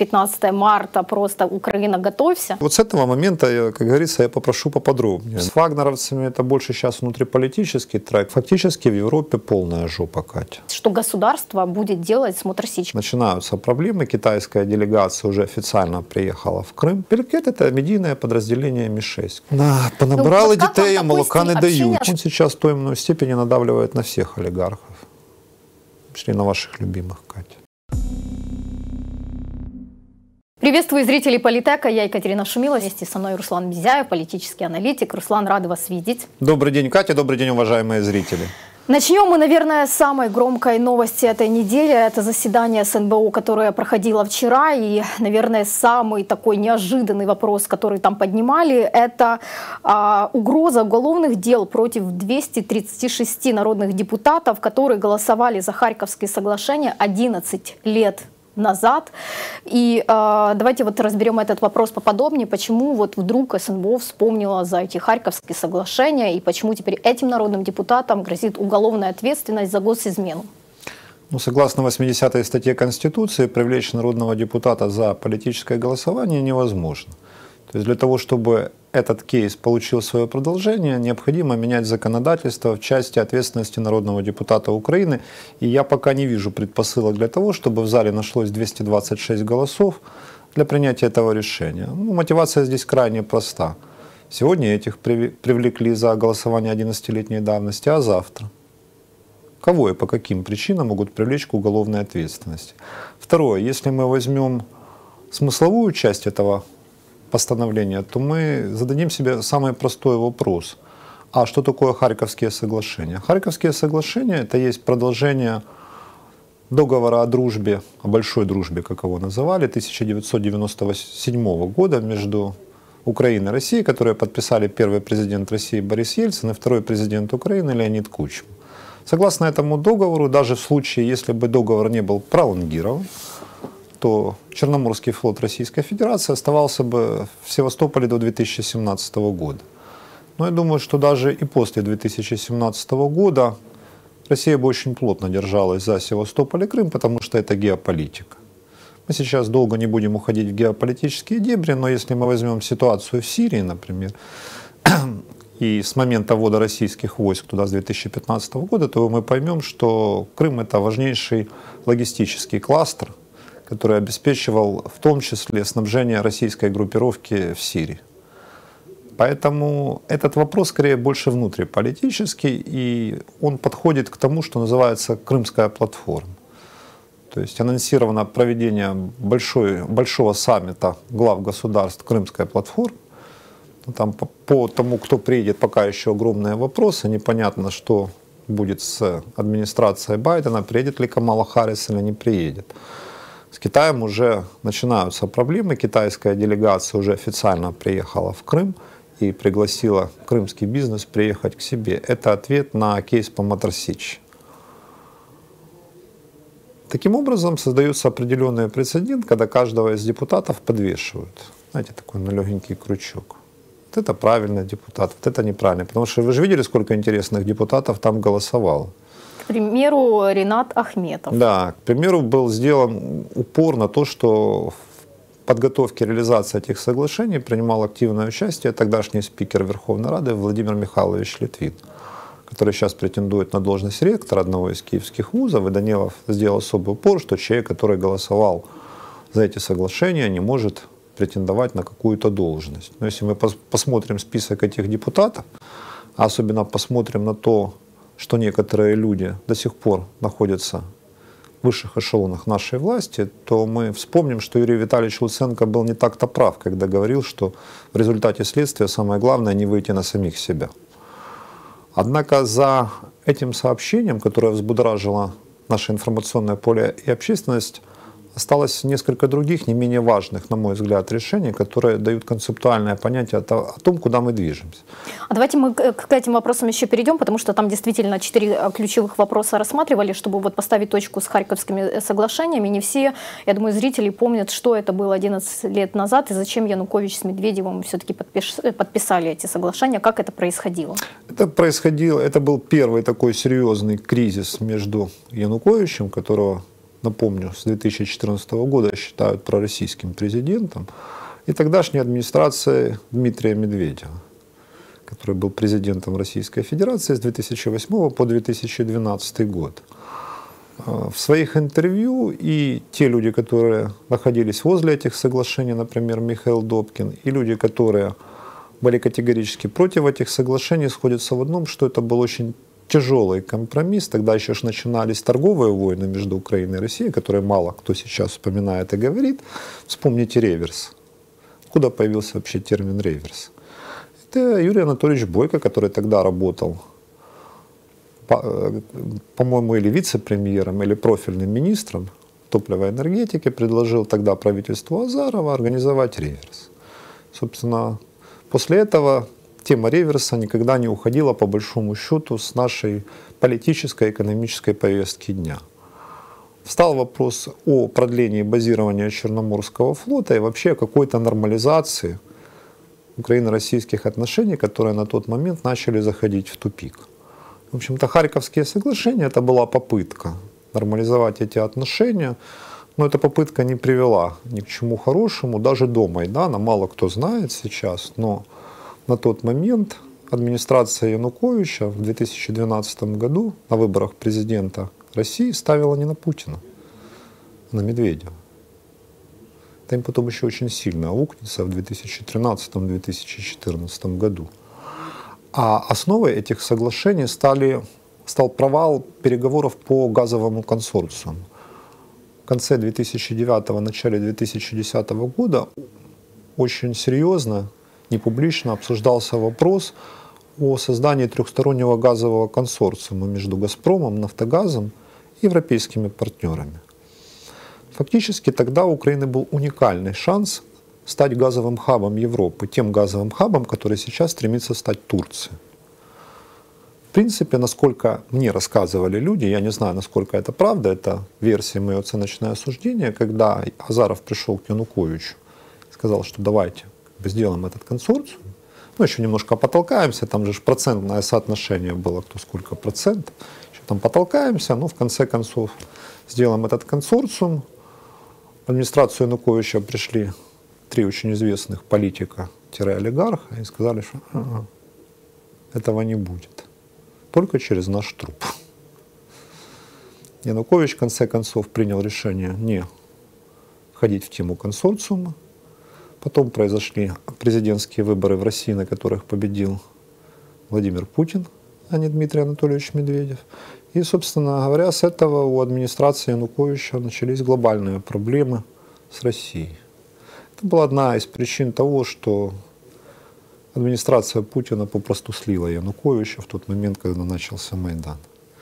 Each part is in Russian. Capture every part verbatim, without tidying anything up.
пятнадцатое марта, просто Украина, готовься. Вот с этого момента, как говорится, я попрошу поподробнее. С вагнеровцами это больше сейчас внутриполитический трек. Фактически в Европе полная жопа, Катя. Что государство будет делать с Моторсич? Начинаются проблемы. Китайская делегация уже официально приехала в Крым. Пелькет — это медийное подразделение эм шесть. Да, понабрали ну, детей, а молока не дают. Он сейчас в той иной степени надавливает на всех олигархов. Пришли на ваших любимых, Катя. Приветствую зрителей Политека. Я Екатерина Шумилова. Вместе со мной Руслан Мизяев, политический аналитик. Руслан, рада вас видеть. Добрый день, Катя. Добрый день, уважаемые зрители. Начнем мы, наверное, с самой громкой новости этой недели. Это заседание эс эн бэ о, которое проходило вчера. И, наверное, самый такой неожиданный вопрос, который там поднимали, это а, угроза уголовных дел против двухсот тридцати шести народных депутатов, которые голосовали за Харьковские соглашения одиннадцать лет назад. И э, давайте вот разберем этот вопрос поподробнее, почему вот вдруг эс эн бэ о вспомнила за эти Харьковские соглашения и почему теперь этим народным депутатам грозит уголовная ответственность за госизмену. Ну, согласно восьмидесятой статье Конституции, привлечь народного депутата за политическое голосование невозможно. То есть для того, чтобы этот кейс получил свое продолжение, необходимо менять законодательство в части ответственности народного депутата Украины. И я пока не вижу предпосылок для того, чтобы в зале нашлось двести двадцать шесть голосов для принятия этого решения. Ну, мотивация здесь крайне проста. Сегодня этих привлекли за голосование одиннадцатилетней давности, а завтра? Кого и по каким причинам могут привлечь к уголовной ответственности? Второе. Если мы возьмем смысловую часть этого постановления, то мы зададим себе самый простой вопрос. А что такое Харьковские соглашения? Харьковские соглашения — это есть продолжение договора о дружбе, о большой дружбе, как его называли, тысяча девятьсот девяносто седьмого года между Украиной и Россией, которые подписали первый президент России Борис Ельцин и второй президент Украины Леонид Кучма. Согласно этому договору, даже в случае, если бы договор не был пролонгирован, то Черноморский флот Российской Федерации оставался бы в Севастополе до две тысячи семнадцатого года. Но я думаю, что даже и после две тысячи семнадцатого года Россия бы очень плотно держалась за Севастополь и Крым, потому что это геополитика. Мы сейчас долго не будем уходить в геополитические дебри, но если мы возьмем ситуацию в Сирии, например, и с момента ввода российских войск туда с две тысячи пятнадцатого года, то мы поймем, что Крым — это важнейший логистический кластер, который обеспечивал в том числе снабжение российской группировки в Сирии. Поэтому этот вопрос скорее больше внутриполитический, и он подходит к тому, что называется Крымская платформа. То есть анонсировано проведение большой, большого саммита глав государств Крымская платформа. Там по, по тому, кто приедет, пока еще огромные вопросы. Непонятно, что будет с администрацией Байдена, приедет ли Камала Харрис или не приедет. С Китаем уже начинаются проблемы. Китайская делегация уже официально приехала в Крым и пригласила крымский бизнес приехать к себе. Это ответ на кейс по Моторсич. Таким образом создается определенный прецедент, когда каждого из депутатов подвешивают. Знаете, такой на легенький крючок. Вот это правильный депутат, вот это неправильный. Потому что вы же видели, сколько интересных депутатов там голосовало. К примеру, Ринат Ахметов. Да, к примеру, был сделан упор на то, что в подготовке реализации этих соглашений принимал активное участие тогдашний спикер Верховной Рады Владимир Михайлович Литвин, который сейчас претендует на должность ректора одного из киевских вузов. И Данилов сделал особый упор, что человек, который голосовал за эти соглашения, не может претендовать на какую-то должность. Но если мы пос посмотрим список этих депутатов, а особенно посмотрим на то, что некоторые люди до сих пор находятся в высших эшелонах нашей власти, то мы вспомним, что Юрий Витальевич Луценко был не так-то прав, когда говорил, что в результате следствия самое главное не выйти на самих себя. Однако за этим сообщением, которое взбудоражило наше информационное поле и общественность, осталось несколько других, не менее важных, на мой взгляд, решений, которые дают концептуальное понятие о том, куда мы движемся. А давайте мы к этим вопросам еще перейдем, потому что там действительно четыре ключевых вопроса рассматривали, чтобы вот поставить точку с Харьковскими соглашениями. Не все, я думаю, зрители помнят, что это было одиннадцать лет назад и зачем Янукович с Медведевым все-таки подписали эти соглашения, как это происходило? Это происходило, это был первый такой серьезный кризис между Януковичем, которого напомню, с две тысячи четырнадцатого года считают пророссийским президентом, и тогдашней администрацией Дмитрия Медведева, который был президентом Российской Федерации с две тысячи восьмого по две тысячи двенадцатый год. В своих интервью и те люди, которые находились возле этих соглашений, например, Михаил Добкин, и люди, которые были категорически против этих соглашений, сходятся в одном, что это был очень тяжелый компромисс. Тогда еще ж начинались торговые войны между Украиной и Россией, которые мало кто сейчас вспоминает и говорит. Вспомните реверс. Откуда появился вообще термин реверс? Это Юрий Анатольевич Бойко, который тогда работал, по-моему, или вице-премьером, или профильным министром топлива и энергетики, предложил тогда правительству Азарова организовать реверс. Собственно, после этого тема реверса никогда не уходила, по большому счету, с нашей политической и экономической повестки дня. Встал вопрос о продлении базирования Черноморского флота и вообще о какой-то нормализации украино-российских отношений, которые на тот момент начали заходить в тупик. В общем-то, Харьковские соглашения — это была попытка нормализовать эти отношения, но эта попытка не привела ни к чему хорошему. Даже до Майдана, мало кто знает сейчас, но на тот момент администрация Януковича в две тысячи двенадцатом году на выборах президента России ставила не на Путина, а на Медведева. Это им потом еще очень сильно аукнется в две тысячи тринадцатом — две тысячи четырнадцатом году. А основой этих соглашений стали, стал провал переговоров по газовому консорциуму. В конце две тысячи девятого — начале две тысячи десятого года очень серьезно, непублично обсуждался вопрос о создании трехстороннего газового консорциума между «Газпромом», «Нафтогазом» и европейскими партнерами. Фактически тогда у Украины был уникальный шанс стать газовым хабом Европы, тем газовым хабом, который сейчас стремится стать Турция. В принципе, насколько мне рассказывали люди, я не знаю, насколько это правда, это версия, мое оценочное осуждение, когда Азаров пришел к Януковичу и сказал, что давайте сделаем этот консорциум, ну еще немножко потолкаемся, там же процентное соотношение было, кто сколько процентов, еще там потолкаемся, но в конце концов сделаем этот консорциум. В администрацию Януковича пришли три очень известных политика-олигарха и сказали, что а-а, этого не будет. Только через наш труп. Янукович в конце концов принял решение не входить в тему консорциума. Потом произошли президентские выборы в России, на которых победил Владимир Путин, а не Дмитрий Анатольевич Медведев. И, собственно говоря, с этого у администрации Януковича начались глобальные проблемы с Россией. Это была одна из причин того, что администрация Путина попросту слила Януковича в тот момент, когда начался Майдан.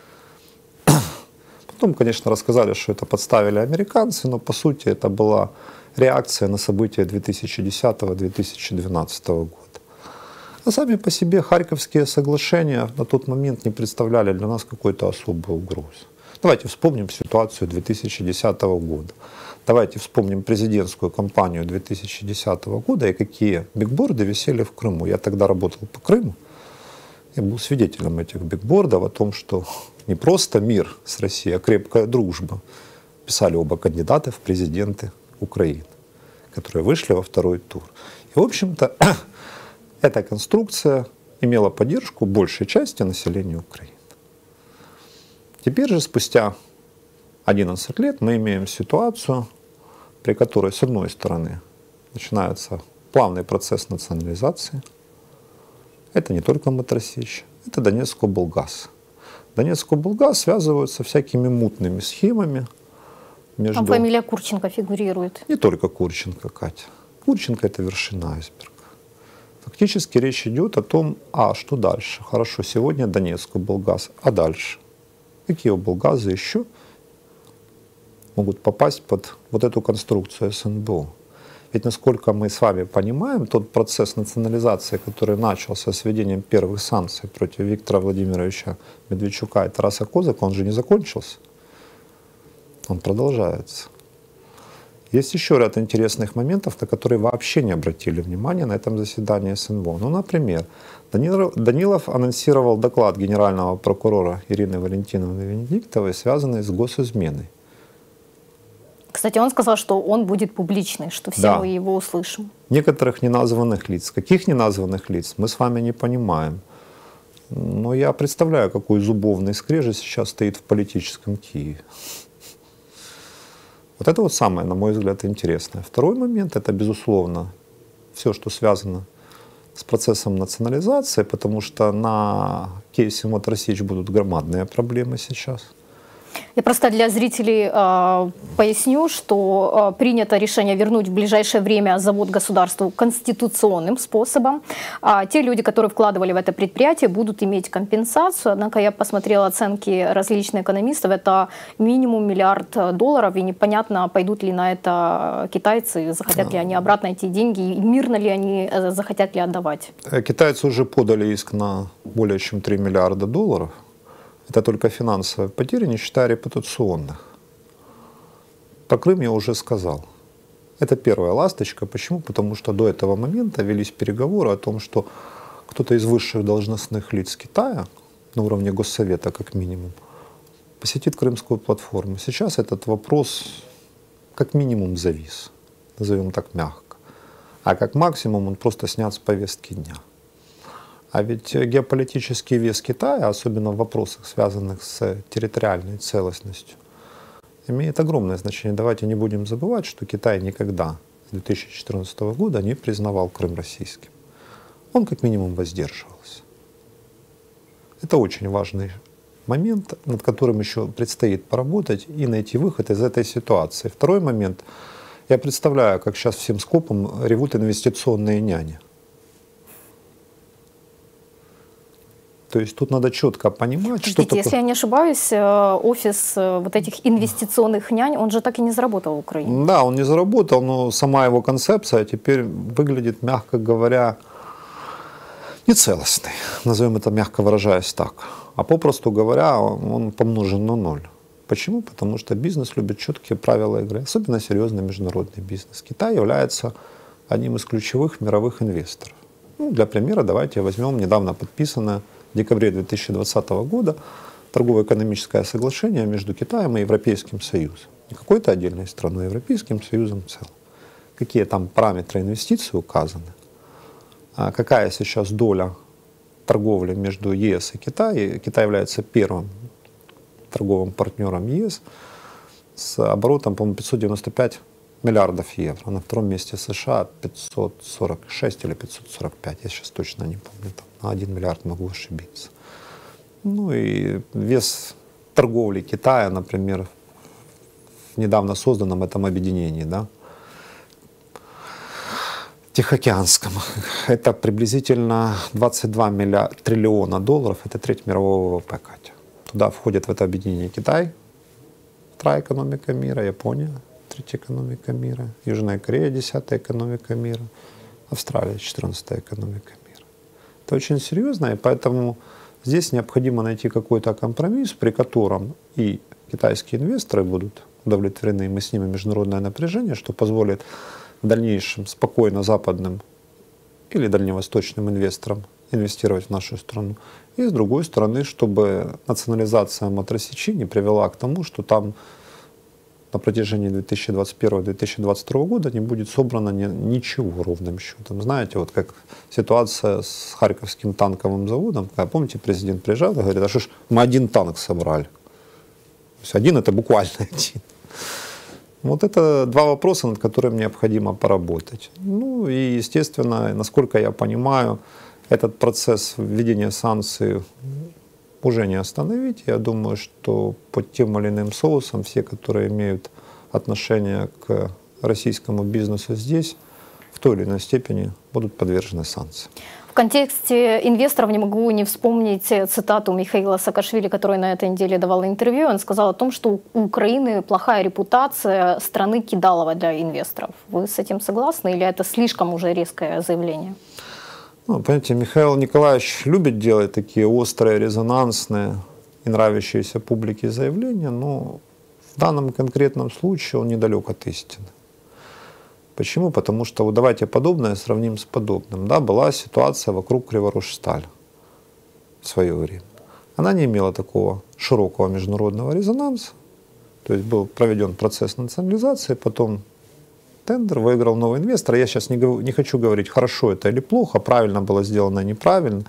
Потом, конечно, рассказали, что это подставили американцы, но по сути это была реакция на события две тысячи десятого — две тысячи двенадцатого года. А сами по себе Харьковские соглашения на тот момент не представляли для нас какой-то особой угрозы. Давайте вспомним ситуацию две тысячи десятого года. Давайте вспомним президентскую кампанию две тысячи десятого года и какие бигборды висели в Крыму. Я тогда работал по Крыму. Я был свидетелем этих бигбордов о том, что не просто мир с Россией, а крепкая дружба. Писали оба кандидата в президенты Украины, которые вышли во второй тур. И, в общем-то, эта конструкция имела поддержку большей части населения Украины. Теперь же, спустя одиннадцать лет, мы имеем ситуацию, при которой, с одной стороны, начинается плавный процесс национализации. Это не только Матросищ, это Донецк-облгаз. Донецк-облгаз связывают со всякими мутными схемами. Между... Там фамилия Курченко фигурирует. Не только Курченко, Катя. Курченко — это вершина айсберга. Фактически речь идет о том, а что дальше? Хорошо, сегодня Донецк-облгаз, а дальше? Какие облгазы еще могут попасть под вот эту конструкцию СНБО? Ведь, насколько мы с вами понимаем, тот процесс национализации, который начался с введением первых санкций против Виктора Владимировича Медведчука и Тараса Козака, он же не закончился. Он продолжается. Есть еще ряд интересных моментов, на которые вообще не обратили внимания на этом заседании СНБО. Ну, например, Данилов, Данилов анонсировал доклад генерального прокурора Ирины Валентиновны Венедиктовой, связанный с госизменой Кстати, он сказал, что он будет публичный, что все да. мы его услышим. Некоторых неназванных лиц. Каких неназванных лиц, мы с вами не понимаем. Но я представляю, какой зубовный скрежет сейчас стоит в политическом Киеве. Вот это вот самое, на мой взгляд, интересное. Второй момент — это, безусловно, все, что связано с процессом национализации, потому что на кейсе Мотор Сич будут громадные проблемы сейчас. Я просто для зрителей э, поясню, что э, принято решение вернуть в ближайшее время завод государству конституционным способом. А те люди, которые вкладывали в это предприятие, будут иметь компенсацию. Однако я посмотрела оценки различных экономистов. Это минимум миллиард долларов. И непонятно, пойдут ли на это китайцы, захотят ли они обратно эти деньги, и мирно ли они захотят ли отдавать. Китайцы уже подали иск на более чем три миллиарда долларов. Это только финансовые потери, не считая репутационных. Про Крым я уже сказал. Это первая ласточка. Почему? Потому что до этого момента велись переговоры о том, что кто-то из высших должностных лиц Китая, на уровне Госсовета как минимум, посетит Крымскую платформу. Сейчас этот вопрос как минимум завис, назовем так мягко. А как максимум он просто снят с повестки дня. А ведь геополитический вес Китая, особенно в вопросах, связанных с территориальной целостностью, имеет огромное значение. Давайте не будем забывать, что Китай никогда с две тысячи четырнадцатого года не признавал Крым российским. Он как минимум воздерживался. Это очень важный момент, над которым еще предстоит поработать и найти выход из этой ситуации. Второй момент. Я представляю, как сейчас всем скопом ревут инвестиционные няни. То есть тут надо четко понимать, Подождите, что такое... Если я не ошибаюсь, офис вот этих инвестиционных нянь, он же так и не заработал в Украине. Да, он не заработал, но сама его концепция теперь выглядит, мягко говоря, нецелостной. Назовем это, мягко выражаясь, так. А попросту говоря, он помножен на ноль. Почему? Потому что бизнес любит четкие правила игры, особенно серьезный международный бизнес. Китай является одним из ключевых мировых инвесторов. Ну, для примера давайте возьмем недавно подписанное в декабре две тысячи двадцатого года торгово-экономическое соглашение между Китаем и Европейским Союзом. Не какой-то отдельной страной, а Европейским Союзом в целом. Какие там параметры инвестиций указаны, а какая сейчас доля торговли между ЕС и Китаем. Китай является первым торговым партнером ЕС с оборотом, по-моему, пятьсот девяносто пять миллиардов евро. На втором месте США пятьсот сорок шесть или пятьсот сорок пять, я сейчас точно не помню, там, на один миллиард могу ошибиться. Ну и вес торговли Китая, например, в недавно созданном этом объединении, да, Тихоокеанском, это приблизительно двадцать два миллиарда, триллиона долларов, это треть мирового ВВП, Катя. Туда входит в это объединение Китай, вторая экономика мира, Япония, третья экономика мира, Южная Корея, десятая экономика мира, Австралия, четырнадцатая экономика мира. Это очень серьезно, и поэтому здесь необходимо найти какой-то компромисс, при котором и китайские инвесторы будут удовлетворены, и мы снимем международное напряжение, что позволит в дальнейшем спокойно западным или дальневосточным инвесторам инвестировать в нашу страну. И с другой стороны, чтобы национализация Мотор Сичи не привела к тому, что там на протяжении две тысячи двадцать первого — две тысячи двадцать второго года не будет собрано ни, ничего ровным счетом. Знаете, вот как ситуация с Харьковским танковым заводом, когда, помните, президент приезжал и говорит, а что ж мы один танк собрали? То есть один — это буквально один. Вот это два вопроса, над которыми необходимо поработать. Ну и, естественно, насколько я понимаю, этот процесс введения санкций уже не остановить. Я думаю, что под тем или иным соусом все, которые имеют отношение к российскому бизнесу здесь, в той или иной степени будут подвержены санкциям. В контексте инвесторов не могу не вспомнить цитату Михаила Саакашвили, который на этой неделе давал интервью. Он сказал о том, что у Украины плохая репутация страны кидалова для инвесторов. Вы с этим согласны или это слишком уже резкое заявление? Ну, понимаете, Михаил Николаевич любит делать такие острые, резонансные и нравящиеся публике заявления, но в данном конкретном случае он недалек от истины. Почему? Потому что, вот давайте подобное сравним с подобным. Да, была ситуация вокруг Криворожсталь в свое время. Она не имела такого широкого международного резонанса, То есть был проведен процесс национализации, потом тендер, выиграл новый инвестор. Я сейчас не, не хочу говорить, хорошо это или плохо, правильно было сделано, неправильно,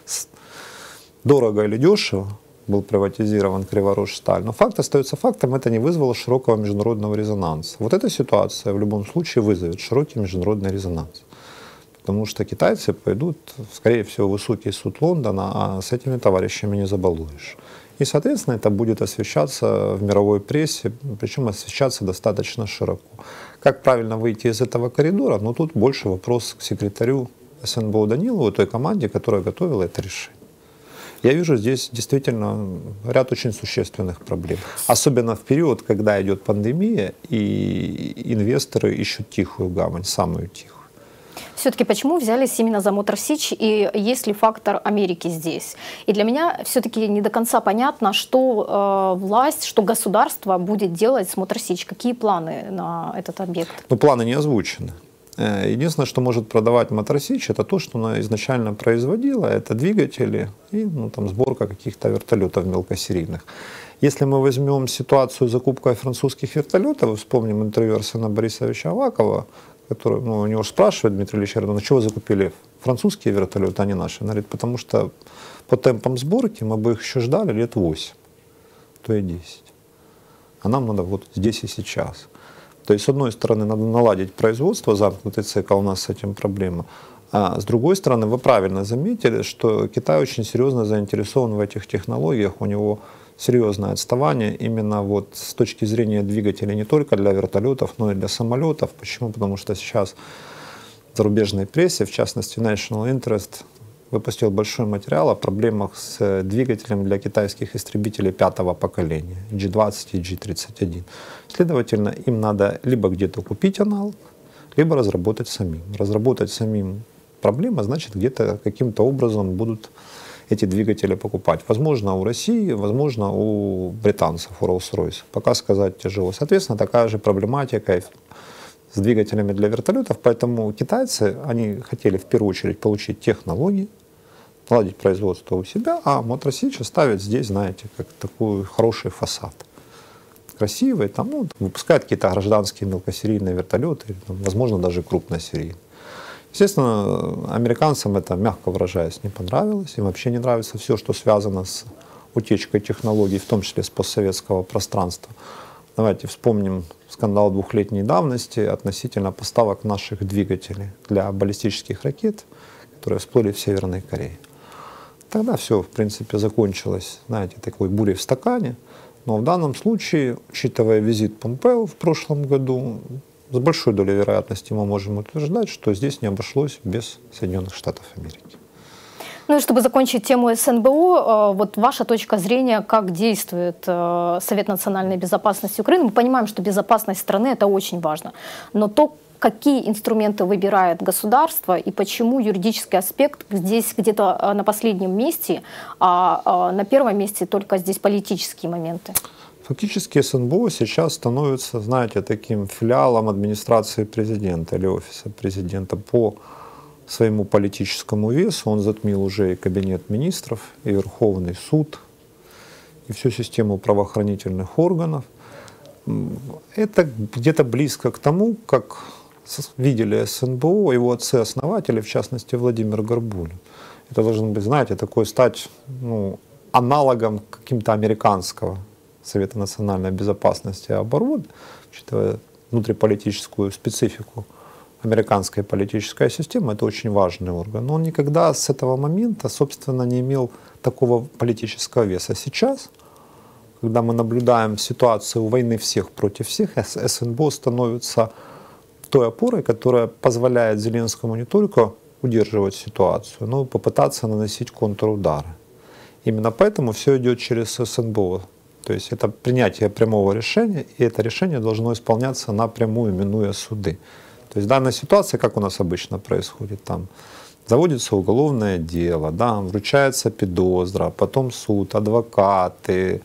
дорого или дешево был приватизирован Криворожсталь. Но факт остается фактом, это не вызвало широкого международного резонанса. Вот эта ситуация в любом случае вызовет широкий международный резонанс. Потому что китайцы пойдут, скорее всего, в высокий суд Лондона, а с этими товарищами не забалуешь. И, соответственно, это будет освещаться в мировой прессе, причем освещаться достаточно широко. Как правильно выйти из этого коридора? Но тут больше вопрос к секретарю СНБО Данилову, той команде, которая готовила это решение. Я вижу здесь действительно ряд очень существенных проблем. Особенно в период, когда идет пандемия, и инвесторы ищут тихую гавань, самую тихую. Все-таки почему взялись именно за Мотор Сич, и есть ли фактор Америки здесь? И для меня все-таки не до конца понятно, что э, власть, что государство будет делать с Мотор Сич. Какие планы на этот объект? Ну, планы не озвучены. Единственное, что может продавать Мотор Сич, это то, что она изначально производила, это двигатели и ну, там, сборка каких-то вертолетов мелкосерийных. Если мы возьмем ситуацию с закупкой французских вертолетов, вспомним интервью Арсена Борисовича Авакова, который, ну, у него спрашивает Дмитрий Ильич Ердон, чего вы закупили французские вертолеты, а не наши? Он говорит, потому что по темпам сборки мы бы их еще ждали лет восемь, то и десять. А нам надо вот здесь и сейчас. То есть, с одной стороны, надо наладить производство, замкнутый цикл, у нас с этим проблема. А с другой стороны, вы правильно заметили, что Китай очень серьезно заинтересован в этих технологиях, у него серьезное отставание именно вот с точки зрения двигателей не только для вертолетов, но и для самолетов. Почему? Потому что сейчас в зарубежной прессе, в частности National Interest, выпустил большой материал о проблемах с двигателем для китайских истребителей пятого поколения, джи двадцать и джи тридцать один. Следовательно, им надо либо где-то купить аналог, либо разработать самим. Разработать самим проблема, значит, где-то каким-то образом будут эти двигатели покупать. Возможно, у России, возможно, у британцев, у Rolls-Royce. Пока сказать тяжело. Соответственно, такая же проблематика с двигателями для вертолетов. Поэтому китайцы, они хотели в первую очередь получить технологии, наладить производство у себя, а Мотор Сич ставит здесь, знаете, как такой хороший фасад. Красивый, там, ну, выпускают какие-то гражданские мелкосерийные вертолеты, там, возможно, даже крупносерийные. Естественно, американцам это, мягко выражаясь, не понравилось. Им вообще не нравится все, что связано с утечкой технологий, в том числе с постсоветского пространства. Давайте вспомним скандал двухлетней давности относительно поставок наших двигателей для баллистических ракет, которые всплыли в Северной Корее. Тогда все, в принципе, закончилось, знаете, такой бурей в стакане. Но в данном случае, учитывая визит Помпео в прошлом году, с большой долей вероятности мы можем утверждать, что здесь не обошлось без Соединенных Штатов Америки. Ну и чтобы закончить тему СНБО, вот ваша точка зрения, как действует Совет национальной безопасности Украины. Мы понимаем, что безопасность страны – это очень важно, но то, какие инструменты выбирает государство и почему юридический аспект здесь где-то на последнем месте, а на первом месте только здесь политические моменты. Фактически СНБО сейчас становится, знаете, таким филиалом администрации президента или офиса президента. По своему политическому весу он затмил уже и Кабинет министров, и Верховный суд, и всю систему правоохранительных органов. Это где-то близко к тому, как видели СНБО, его отцы-основатели, в частности Владимир Горбулин. Это должен быть, знаете, такой стать ну, аналогом каким-то американского Совета национальной безопасности и обороны, учитывая внутриполитическую специфику американской политической системы, это очень важный орган. Но он никогда с этого момента, собственно, не имел такого политического веса. Сейчас, когда мы наблюдаем ситуацию войны всех против всех, СНБО становится той опорой, которая позволяет Зеленскому не только удерживать ситуацию, но и попытаться наносить контрудары. Именно поэтому все идет через СНБО. То есть это принятие прямого решения, и это решение должно исполняться напрямую, минуя суды. То есть данная ситуация, как у нас обычно происходит, там заводится уголовное дело, да, вручается подозра, потом суд, адвокаты,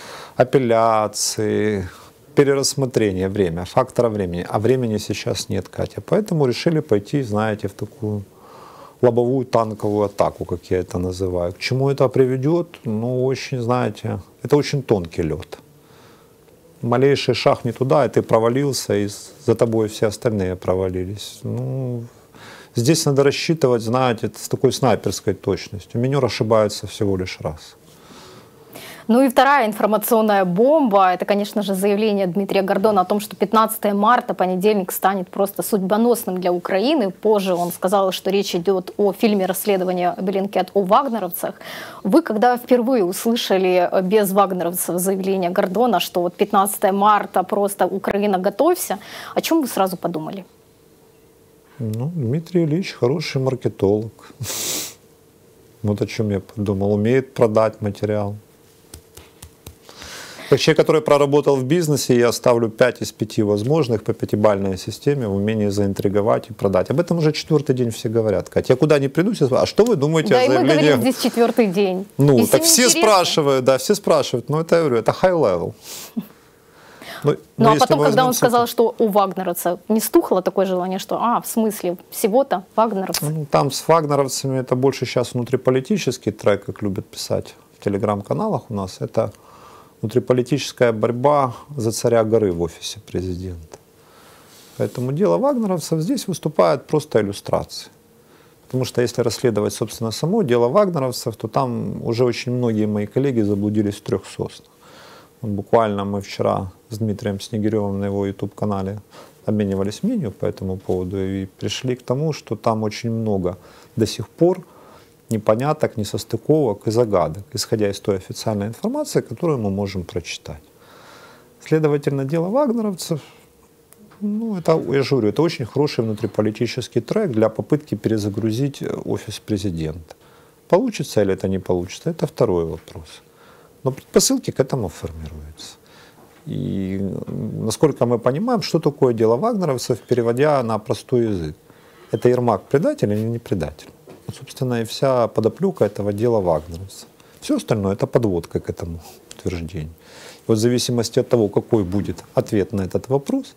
апелляции, перерассмотрение, время, фактора времени. А времени сейчас нет, Катя. Поэтому решили пойти, знаете, в такую лобовую танковую атаку, как я это называю. К чему это приведет? Ну, очень, знаете, это очень тонкий лед. малейший шаг не туда, и ты провалился, и за тобой все остальные провалились. Ну, здесь надо рассчитывать, знаете, с такой снайперской точностью. Минер ошибается всего лишь раз. Ну и вторая информационная бомба, это, конечно же, заявление Дмитрия Гордона о том, что пятнадцатое марта, понедельник, станет просто судьбоносным для Украины. Позже он сказал, что речь идет о фильме расследования Bellingcat о вагнеровцах. Вы, когда впервые услышали без вагнеровцев заявление Гордона, что вот пятнадцатое марта, просто Украина, готовься, о чем вы сразу подумали? Ну, Дмитрий Ильич хороший маркетолог. Вот о чем я подумал. Умеет продать материал. Как человек, который проработал в бизнесе, я ставлю пять из пяти возможных по пятибалльной системе в умении заинтриговать и продать. Об этом уже четвертый день все говорят. Катя, я куда ни приду, все спрашивают, а что вы думаете да, о заявлении? Да, и мы говорим здесь четвертый день. Ну, и так все интересно. спрашивают, да, все спрашивают. Но это, я говорю, это high level. Но, ну, а потом, когда он сказал, что у вагнеровцев не стухло такое желание, что, а, в смысле, всего-то вагнеровцы? Ну, там с вагнеровцами это больше сейчас внутриполитический трек, как любят писать в телеграм-каналах у нас. Это внутриполитическая борьба за царя горы в офисе президента. Поэтому дело вагнеровцев здесь выступает просто иллюстрацией. Потому что если расследовать, собственно, само дело вагнеровцев, то там уже очень многие мои коллеги заблудились в трех соснах. Вот буквально мы вчера с Дмитрием Снегиревым на его ютуб-канале обменивались мнением по этому поводу и пришли к тому, что там очень много до сих пор непоняток, несостыковок и загадок, исходя из той официальной информации, которую мы можем прочитать. Следовательно, дело вагнеровцев, ну, это, я же говорю, это очень хороший внутриполитический трек для попытки перезагрузить офис президента. Получится или это не получится, это второй вопрос. Но предпосылки к этому формируются. И насколько мы понимаем, что такое дело вагнеровцев, переводя на простой язык. Это Ермак предатель или не предатель? Вот, собственно, и вся подоплека этого дела вагнеровцев. Все остальное — это подводка к этому утверждению. И вот в зависимости от того, какой будет ответ на этот вопрос,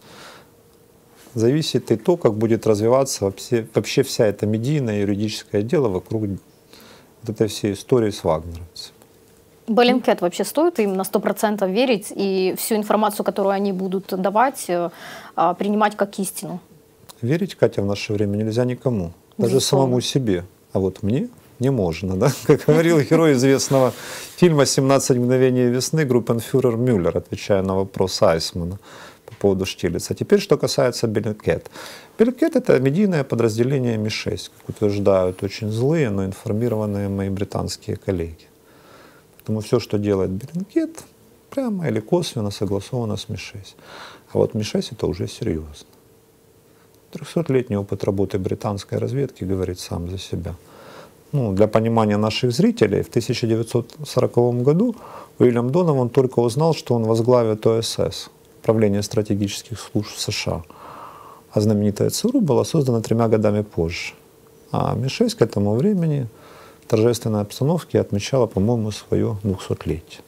зависит и то, как будет развиваться вообще, вообще вся эта медийная юридическое дело вокруг вот этой всей истории с вагнеровцами. Bellingcat вообще стоит им на сто процентов верить и всю информацию, которую они будут давать, принимать как истину? Верить, Катя, в наше время нельзя никому, даже Безусловно. Самому себе. А вот мне не можно, да? Как говорил герой известного фильма «семнадцать мгновений весны» группенфюрер Мюллер, отвечая на вопрос Айсмана по поводу Штирлица. Теперь, что касается Bellingcat. Bellingcat — это медийное подразделение эм и шесть, как утверждают очень злые, но информированные мои британские коллеги. Поэтому все, что делает Bellingcat, прямо или косвенно согласовано с эм и шесть. А вот эм и шесть — это уже серьезно. трехсотлетний опыт работы британской разведки говорит сам за себя. Ну, для понимания наших зрителей, в тысяча девятьсот сороковом году Уильям Донован только узнал, что он возглавит о эс эс, Управление стратегических служб США. А знаменитая ЦРУ была создана тремя годами позже. А эм и шесть к этому времени в торжественной обстановке отмечала, по-моему, свое двухсотлетие.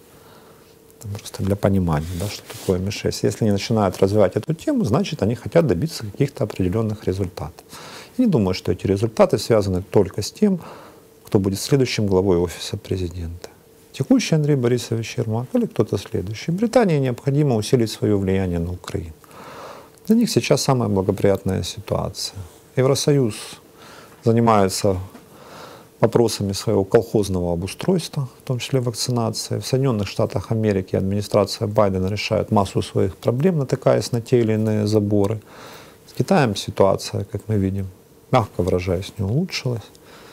Просто для понимания, да, что такое эм и шесть. Если они начинают развивать эту тему, значит, они хотят добиться каких-то определенных результатов. Я не думаю, что эти результаты связаны только с тем, кто будет следующим главой офиса президента. Текущий Андрей Борисович Ермак или кто-то следующий. Британии необходимо усилить свое влияние на Украину. Для них сейчас самая благоприятная ситуация. Евросоюз занимается вопросами своего колхозного обустройства, в том числе вакцинации. В Соединенных Штатах Америки администрация Байдена решает массу своих проблем, натыкаясь на те или иные заборы. С Китаем ситуация, как мы видим, мягко выражаясь, не улучшилась.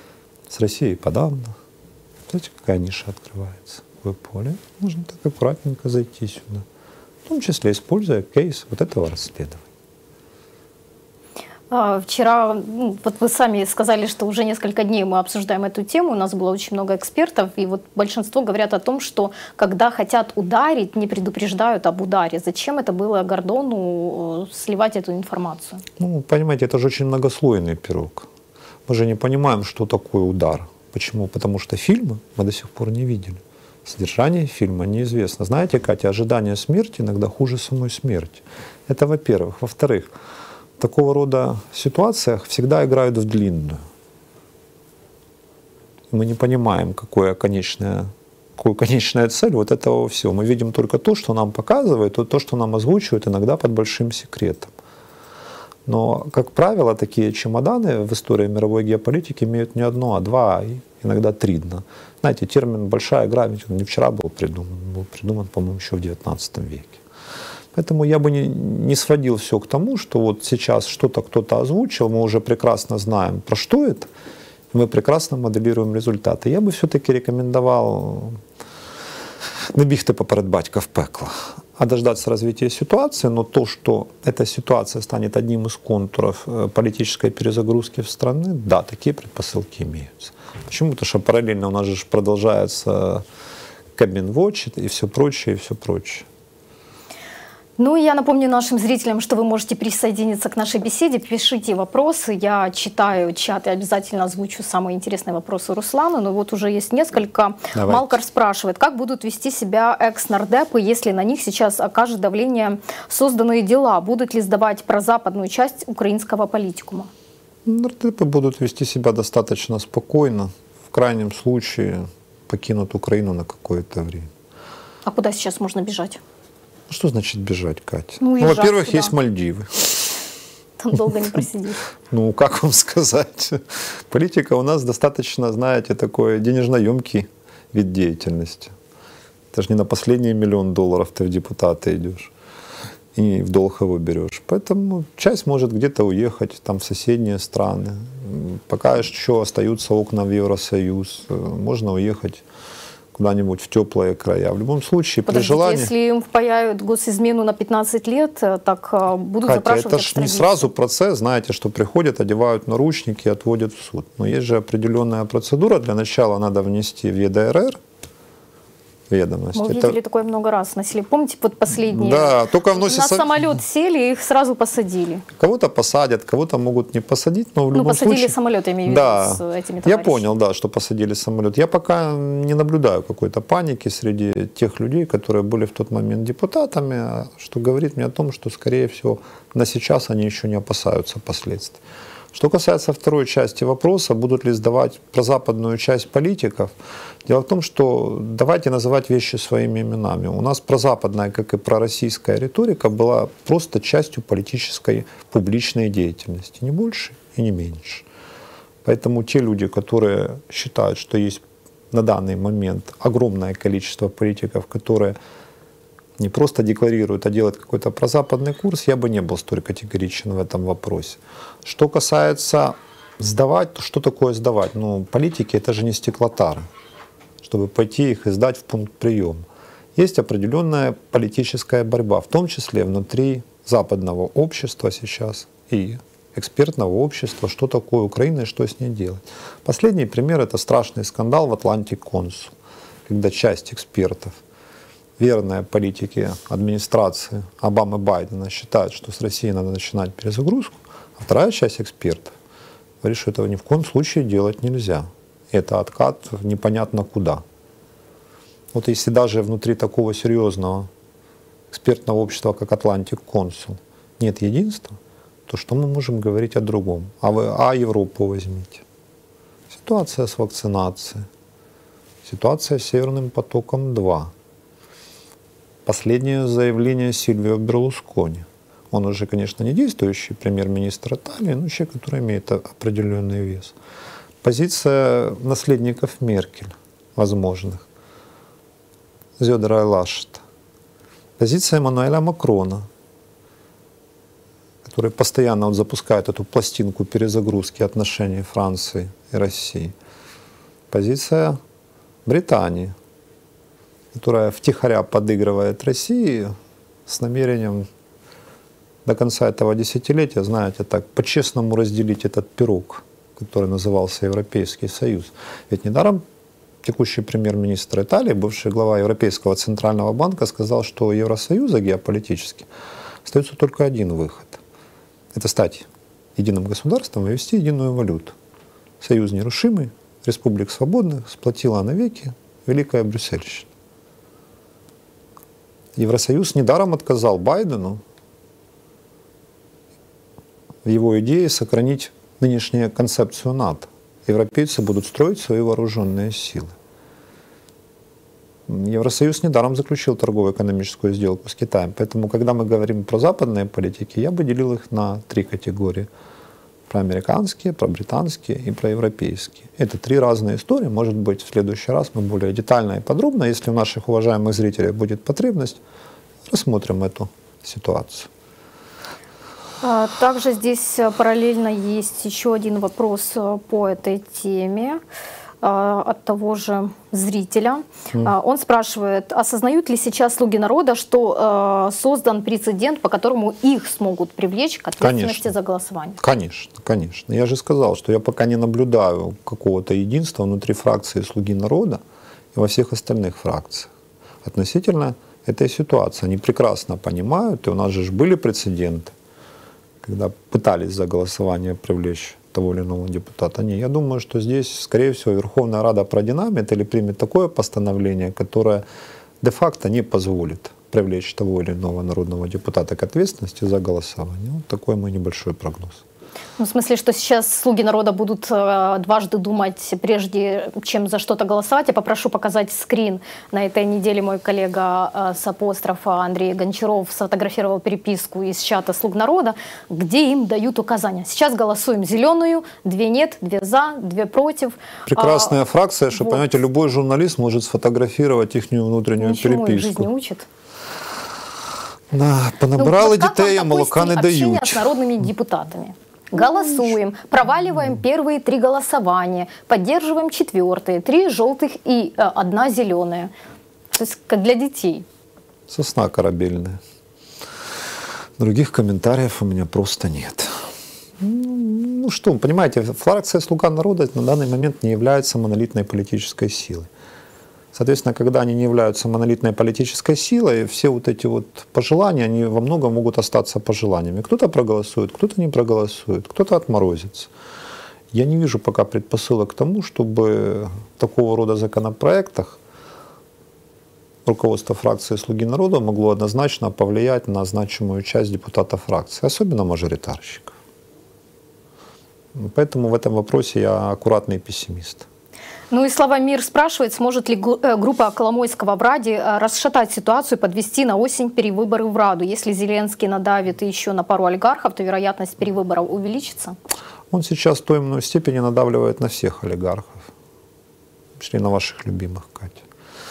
С Россией подавно. Знаете, какая ниша открывается в поле? Можно так аккуратненько зайти сюда. В том числе используя кейс вот этого расследования. Вчера, ну, вот вы сами сказали, что уже несколько дней мы обсуждаем эту тему, у нас было очень много экспертов, и вот большинство говорят о том, что когда хотят ударить, не предупреждают об ударе. Зачем это было Гордону сливать эту информацию? Ну, понимаете, это же очень многослойный пирог. Мы же не понимаем, что такое удар. Почему? Потому что фильмы мы до сих пор не видели. Содержание фильма неизвестно. Знаете, Катя, ожидание смерти иногда хуже самой смерти. Это во-первых. Во-вторых, в такого рода ситуациях всегда играют в длинную. Мы не понимаем, какое конечное какую конечная цель вот этого всего. Мы видим только то, что нам показывают, то, что нам озвучивают, иногда под большим секретом. Но, как правило, такие чемоданы в истории мировой геополитики имеют не одно, а два, иногда три дна. Знаете, термин «большая игра» ведь он не вчера был придуман, был придуман, по-моему, еще в девятнадцатом веке. Поэтому я бы не, не сводил все к тому, что вот сейчас что-то кто-то озвучил, мы уже прекрасно знаем, про что это, мы прекрасно моделируем результаты. Я бы все-таки рекомендовал не бігти поперед батька в пекло, а дождаться развития ситуации, но то, что эта ситуация станет одним из контуров политической перезагрузки в страны, да, такие предпосылки имеются. Почему? Потому что параллельно у нас же продолжается Кабмин-Вотч и все прочее, и все прочее. Ну и я напомню нашим зрителям, что вы можете присоединиться к нашей беседе, пишите вопросы, я читаю чат и обязательно озвучу самые интересные вопросы Руслану, но вот уже есть несколько. Давайте. Малкар спрашивает, как будут вести себя экс-нардепы, если на них сейчас окажет давление созданные дела, будут ли сдавать прозападную часть украинского политикума? Нардепы будут вести себя достаточно спокойно, в крайнем случае покинут Украину на какое-то время. А куда сейчас можно бежать? Что значит бежать, Катя? Ну, ну, во-первых, куда? Есть Мальдивы. Там долго не просидишь. Ну, как вам сказать? Политика у нас достаточно, знаете, такой денежноемкий вид деятельности. Это же не на последний миллион долларов ты в депутаты идешь. И в долг его берешь. Поэтому часть может где-то уехать там, в соседние страны. Пока еще остаются окна в Евросоюз, можно уехать куда-нибудь в теплые края. В любом случае, Подождите, при желании... если им впаяют госизмену на пятнадцать лет, так будут Катя, запрашивать это же не сразу процесс, знаете, что приходят, одевают наручники и отводят в суд. Но есть же определенная процедура. Для начала надо внести в Е Д Р Р ведомости. Мы видели это... такое много раз. Носили. Помните, вот последние? Да, только вносят... На самолет сели и их сразу посадили. Кого-то посадят, кого-то могут не посадить, но в любом ну, посадили случае... самолет, я имею в виду, да. с этими товарищами. Я понял, да, что посадили самолет. Я пока не наблюдаю какой-то паники среди тех людей, которые были в тот момент депутатами, что говорит мне о том, что, скорее всего, на сейчас они еще не опасаются последствий. Что касается второй части вопроса, будут ли сдавать прозападную часть политиков, дело в том, что давайте называть вещи своими именами. У нас прозападная, как и пророссийская риторика, была просто частью политической публичной деятельности, не больше и не меньше. Поэтому те люди, которые считают, что есть на данный момент огромное количество политиков, которые не просто декларируют, а делают какой-то прозападный курс, я бы не был столь категоричен в этом вопросе. Что касается сдавать, то что такое сдавать? Ну, политики — это же не стеклотары, чтобы пойти их и сдать в пункт приема. Есть определенная политическая борьба, в том числе внутри западного общества сейчас и экспертного общества, что такое Украина и что с ней делать. Последний пример — это страшный скандал в Atlantic Council, когда часть экспертов, верная политике администрации Обамы и Байдена, считают, что с Россией надо начинать перезагрузку, а вторая часть экспертов говорит, что этого ни в коем случае делать нельзя. Это откат непонятно куда. Вот если даже внутри такого серьезного экспертного общества, как Atlantic Council, нет единства, то что мы можем говорить о другом? А, вы, а Европу возьмите. Ситуация с вакцинацией, ситуация с Северным потоком-два. Последнее заявление Сильвио Берлускони. Он уже, конечно, не действующий премьер-министр Италии, но человек, который имеет определенный вес. Позиция наследников Меркель, возможных, Зёдора и Лашета. Позиция Эммануэля Макрона, который постоянно вот запускает эту пластинку перезагрузки отношений Франции и России. Позиция Британии, которая втихаря подыгрывает России с намерением до конца этого десятилетия, знаете, так, по-честному разделить этот пирог, который назывался Европейский Союз. Ведь недаром текущий премьер-министр Италии, бывший глава Европейского центрального банка, сказал, что у Евросоюза геополитически остается только один выход. Это стать единым государством и ввести единую валюту. Союз нерушимый, республик свободных, сплотила навеки Великая Брюссельщина. Евросоюз недаром отказал Байдену в его идее сохранить нынешнюю концепцию НАТО. Европейцы будут строить свои вооруженные силы. Евросоюз недаром заключил торгово-экономическую сделку с Китаем. Поэтому, когда мы говорим про западные политики, я бы делил их на три категории. Про американские, про британские и про европейские. Это три разные истории. Может быть, в следующий раз мы более детально и подробно, если у наших уважаемых зрителей будет потребность, рассмотрим эту ситуацию. Также здесь параллельно есть еще один вопрос по этой теме от того же зрителя. Mm. Он спрашивает, осознают ли сейчас слуги народа, что создан прецедент, по которому их смогут привлечь к ответственности конечно. За голосование? Конечно, конечно. Я же сказал, что я пока не наблюдаю какого-то единства внутри фракции «Слуги народа» и во всех остальных фракциях относительно этой ситуации. Они прекрасно понимают, и у нас же были прецеденты, когда пытались за голосование привлечь того или иного депутата. Не, я думаю, что здесь, скорее всего, Верховная Рада продинамит или примет такое постановление, которое де-факто не позволит привлечь того или иного народного депутата к ответственности за голосование. Вот такой мой небольшой прогноз. Ну, в смысле, что сейчас слуги народа будут э, дважды думать, прежде чем за что-то голосовать. Я попрошу показать скрин. На этой неделе мой коллега э, с апострофа Андрей Гончаров сфотографировал переписку из чата слуг народа, где им дают указания. Сейчас голосуем зеленую, две нет, две за, две против. Прекрасная а, фракция, что, вот. Понимаете, любой журналист может сфотографировать их внутреннюю Ничему переписку. Жизнь не учит. Да, понабрали ну, детей, а молока не дают. С народными депутатами. Голосуем, проваливаем первые три голосования, поддерживаем четвертые, три желтых и э, одна зеленая. То есть как для детей. Сосна корабельная. Других комментариев у меня просто нет. Ну что, понимаете, фракция «Слуга народа» на данный момент не является монолитной политической силой. Соответственно, когда они не являются монолитной политической силой, все вот эти вот пожелания, они во многом могут остаться пожеланиями. Кто-то проголосует, кто-то не проголосует, кто-то отморозится. Я не вижу пока предпосылок к тому, чтобы в такого рода законопроектах руководство фракции «Слуги народа» могло однозначно повлиять на значимую часть депутатов фракции, особенно мажоритарщиков. Поэтому в этом вопросе я аккуратный пессимист. Ну и Слава Мир спрашивает, сможет ли группа Коломойского в Раде расшатать ситуацию, подвести на осень перевыборы в Раду. Если Зеленский надавит еще на пару олигархов, то вероятность перевыборов увеличится? Он сейчас в той или иной степени надавливает на всех олигархов. Пришли на ваших любимых, Катя.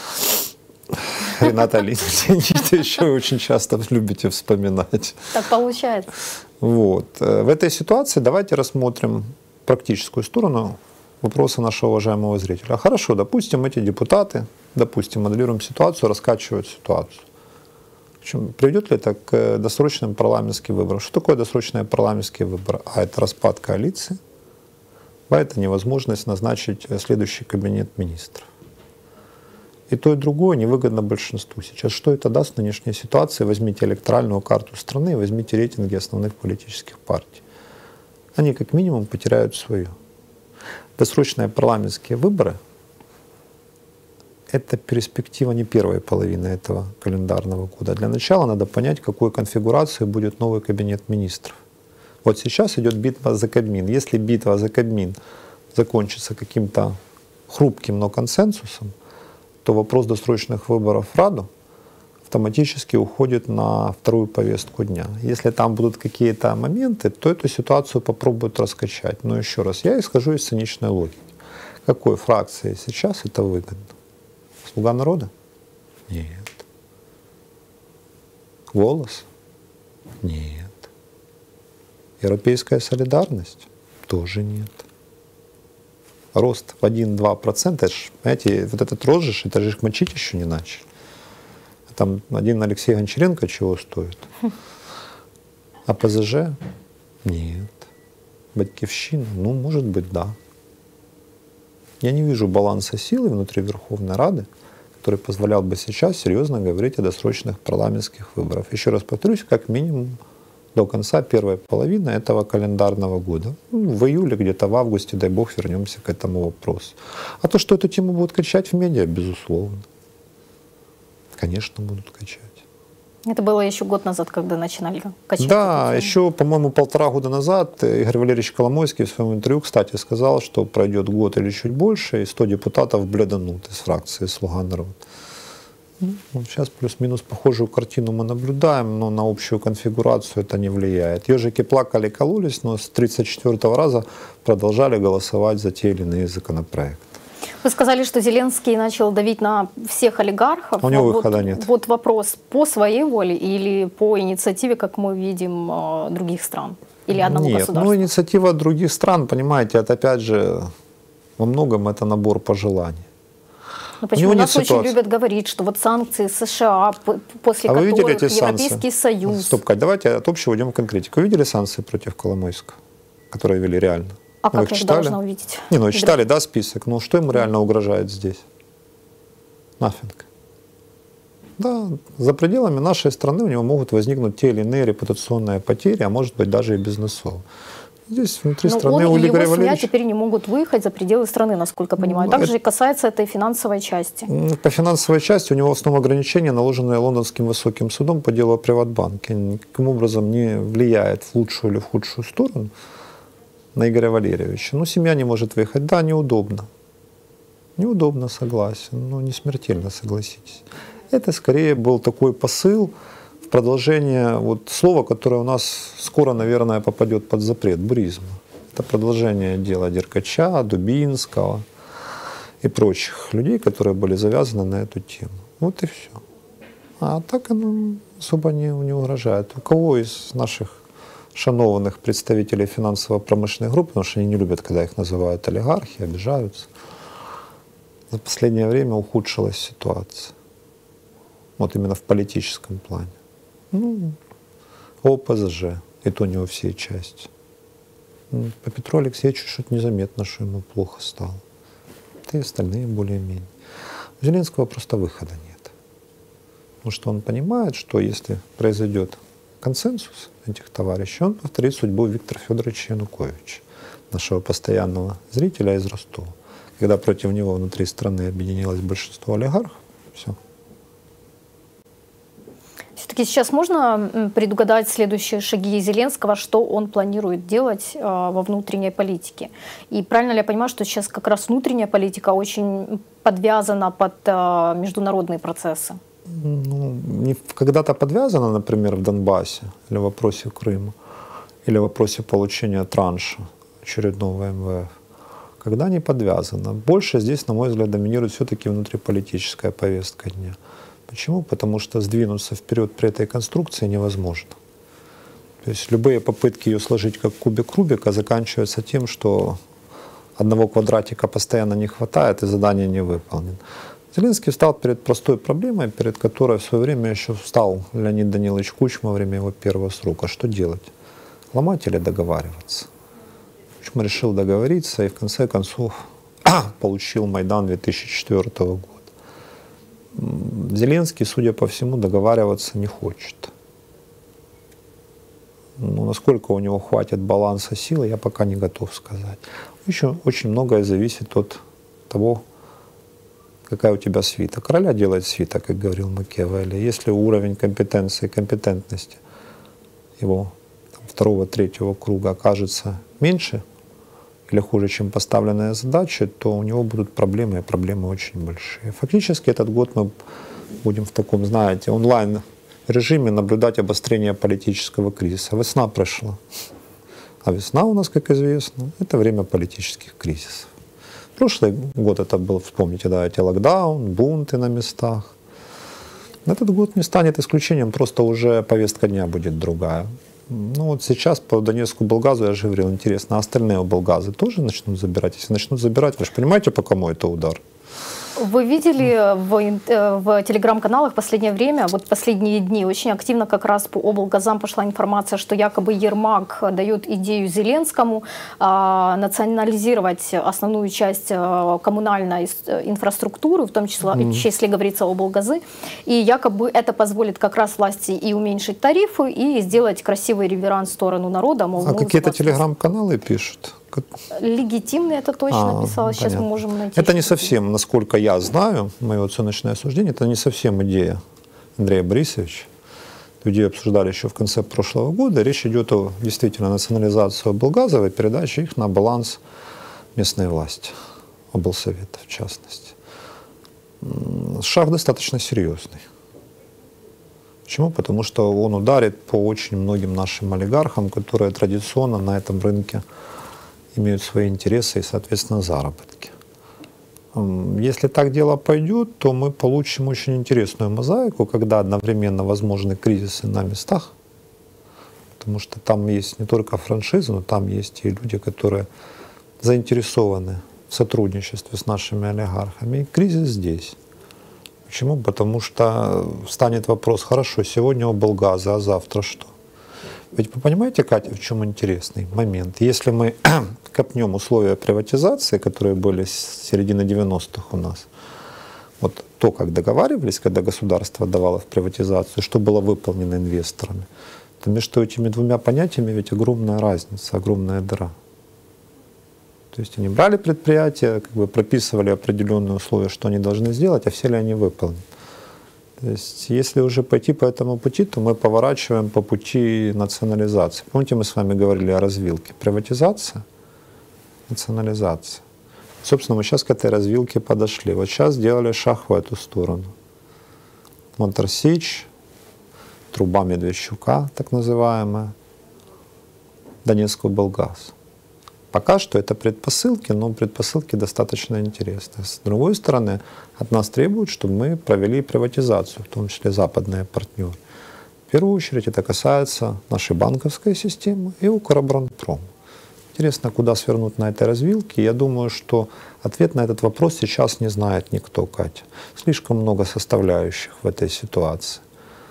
Рената Леонидович, еще очень часто любите вспоминать. Так получается. Вот. В этой ситуации давайте рассмотрим практическую сторону вопроса нашего уважаемого зрителя. Хорошо, допустим, эти депутаты, допустим, моделируем ситуацию, раскачивают ситуацию. Приведет ли это к досрочным парламентским выборам? Что такое досрочные парламентские выборы? А это распад коалиции, а это невозможность назначить следующий кабинет министров. И то, и другое невыгодно большинству. Сейчас что это даст в нынешней ситуации? Возьмите электоральную карту страны, возьмите рейтинги основных политических партий. Они как минимум потеряют свое. Досрочные парламентские выборы – это перспектива не первой половины этого календарного года. Для начала надо понять, какой конфигурацией будет новый кабинет министров. Вот сейчас идет битва за Кабмин. Если битва за Кабмин закончится каким-то хрупким, но консенсусом, то вопрос досрочных выборов в Раду автоматически уходит на вторую повестку дня. Если там будут какие-то моменты, то эту ситуацию попробуют раскачать. Но еще раз, я исхожу из циничной логики. Какой фракции сейчас это выгодно? Слуга народа? Нет. Голос? Нет. Европейская солидарность? Тоже нет. Рост в один-два процента, понимаете, вот этот рост, это же их мочить еще не начали. Там один Алексей Гончаренко чего стоит? А ПЗЖ? Нет. Батькивщина? Ну, может быть, да. Я не вижу баланса силы внутри Верховной Рады, который позволял бы сейчас серьезно говорить о досрочных парламентских выборах. Еще раз повторюсь, как минимум до конца первой половины этого календарного года. В июле, где-то в августе, дай бог, вернемся к этому вопросу. А то, что эту тему будут кричать в медиа, безусловно. Конечно, будут качать. Это было еще год назад, когда начинали качать. Да, еще, по-моему, полтора года назад Игорь Валерьевич Коломойский в своем интервью, кстати, сказал, что пройдет год или чуть больше, и сто депутатов бледанут из фракции «Слуга народа». Ну, сейчас плюс-минус похожую картину мы наблюдаем, но на общую конфигурацию это не влияет. Ежики плакали, кололись, но с тридцать четвёртого раза продолжали голосовать за те или иные законопроекты. Вы сказали, что Зеленский начал давить на всех олигархов. У него вот, выхода нет. Вот вопрос, по своей воле или по инициативе, как мы видим, других стран? Или одного Нет, государства? ну инициатива других стран, понимаете, это опять же во многом это набор пожеланий. Но почему нас очень любят говорить, что вот санкции США, после а которых вы видели эти Европейский санкции? Союз... Стоп, Кать, давайте от общего идем в конкретику. Вы видели санкции против Коломойского, которые ввели реально? А вы как я их должна увидеть? Не, ну читали, да, список. Ну что ему реально угрожает здесь? Nothing. Да, за пределами нашей страны у него могут возникнуть те или иные репутационные потери, а может быть даже и бизнесовые. Здесь внутри Но страны он у и Игоря его семья Валерьевича... теперь не могут выехать за пределы страны, насколько я понимаю. Ну, Также это... и касается этой финансовой части. По финансовой части у него в основном ограничения, наложенные Лондонским высоким судом по делу о Приватбанке. Никаким образом не влияет в лучшую или в худшую сторону на Игоря Валерьевича. Ну, семья не может выехать. Да, неудобно. Неудобно, согласен, но не смертельно, согласитесь. Это скорее был такой посыл в продолжение вот слова, которое у нас скоро, наверное, попадет под запрет, буризма. Это продолжение дела Деркача, Дубинского и прочих людей, которые были завязаны на эту тему. Вот и все. А так оно особо не, не угрожает. У кого из наших шанованных представителей финансово-промышленных групп, потому что они не любят, когда их называют олигархи, обижаются, за последнее время ухудшилась ситуация. Вот именно в политическом плане. Ну, ОПЗЖ, и то не во всей части. По Петру Алексеевичу что-то незаметно, что ему плохо стало. Да и остальные более-менее. У Зеленского просто выхода нет. Потому что он понимает, что если произойдет консенсус этих товарищей, он повторит судьбу Виктора Федоровича Януковича, нашего постоянного зрителя из Ростова. Когда против него внутри страны объединилось большинство олигархов, все. Все-таки сейчас можно предугадать следующие шаги Зеленского, что он планирует делать э, во внутренней политике? И правильно ли я понимаю, что сейчас как раз внутренняя политика очень подвязана под э, международные процессы? Ну, не когда-то подвязана, например, в Донбассе или в вопросе Крыма, или в вопросе получения транша очередного эм вэ эф. Когда не подвязана. Больше здесь, на мой взгляд, доминирует все-таки внутриполитическая повестка дня. Почему? Потому что сдвинуться вперед при этой конструкции невозможно. То есть любые попытки ее сложить как кубик Рубика заканчиваются тем, что одного квадратика постоянно не хватает и задание не выполнено. Зеленский встал перед простой проблемой, перед которой в свое время еще встал Леонид Данилович Кучма во время его первого срока. Что делать? Ломать или договариваться? Кучма решил договориться и в конце концов получил Майдан две тысячи четвёртого года. Зеленский, судя по всему, договариваться не хочет. Но насколько у него хватит баланса силы, я пока не готов сказать. Еще очень многое зависит от того, какая у тебя свита. Короля делает свита, как говорил Макиавелли. Если уровень компетенции, компетентности его там, второго, третьего круга окажется меньше или хуже, чем поставленная задача, то у него будут проблемы, и проблемы очень большие. Фактически этот год мы будем в таком, знаете, онлайн-режиме наблюдать обострение политического кризиса. Весна прошла. А весна у нас, как известно, это время политических кризисов. Прошлый год это был, вспомните, да, эти локдаун, бунты на местах. Этот год не станет исключением, просто уже повестка дня будет другая. Ну вот сейчас по Донецку Белгазу, я же говорил, интересно, а остальные Белгазы тоже начнут забирать? Если начнут забирать, вы же понимаете, по кому это удар? Вы видели в, в телеграм-каналах в последнее время, вот последние дни, очень активно как раз по облгазам пошла информация, что якобы Ермак дает идею Зеленскому а, национализировать основную часть а, коммунальной инфраструктуры, в том числе, mm. если говорится о облгазы, и якобы это позволит как раз власти и уменьшить тарифы, и сделать красивый реверанс в сторону народа. Мол, а какие-то телеграм-каналы пишут? Легитимно это точно а, писалось, сейчас понятно. мы можем найти. Это не совсем, насколько я знаю, мое оценочное суждение, это не совсем идея Андрея Борисовича. Эту идею обсуждали еще в конце прошлого года. Речь идет о действительно национализации облгазов и передаче их на баланс местной власти, облсовета в частности. шаг достаточно серьезный. Почему? Потому что он ударит по очень многим нашим олигархам, которые традиционно на этом рынке имеют свои интересы и, соответственно, заработки. Если так дело пойдет, то мы получим очень интересную мозаику, когда одновременно возможны кризисы на местах, потому что там есть не только франшизы, но там есть и люди, которые заинтересованы в сотрудничестве с нашими олигархами. И кризис здесь. Почему? Потому что станет вопрос: хорошо, сегодня облгазы, а завтра что? Ведь вы понимаете, Катя, в чем интересный момент? Если мы копнем условия приватизации, которые были с середины девяностых у нас, вот то, как договаривались, когда государство давало в приватизацию, что было выполнено инвесторами, то между этими двумя понятиями ведь огромная разница, огромная дыра. То есть они брали предприятия, как бы прописывали определенные условия, что они должны сделать, а все ли они выполнены. То есть если уже пойти по этому пути, то мы поворачиваем по пути национализации. Помните, мы с вами говорили о развилке? Приватизация, национализация. Собственно, мы сейчас к этой развилке подошли. Вот сейчас сделали шаг в эту сторону. Монтарсич, труба Медведчука, так называемая, Донецкий-Облгаз. Пока что это предпосылки, но предпосылки достаточно интересные. С другой стороны, от нас требуют, чтобы мы провели приватизацию, в том числе западные партнеры. В первую очередь это касается нашей банковской системы и Укроборонпрома. Интересно, куда свернуть на этой развилке. Я думаю, что ответ на этот вопрос сейчас не знает никто, Катя. Слишком много составляющих в этой ситуации.